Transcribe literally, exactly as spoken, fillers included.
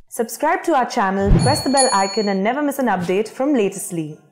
Subscribe to our channel, press the bell icon and never miss an update from Latestly.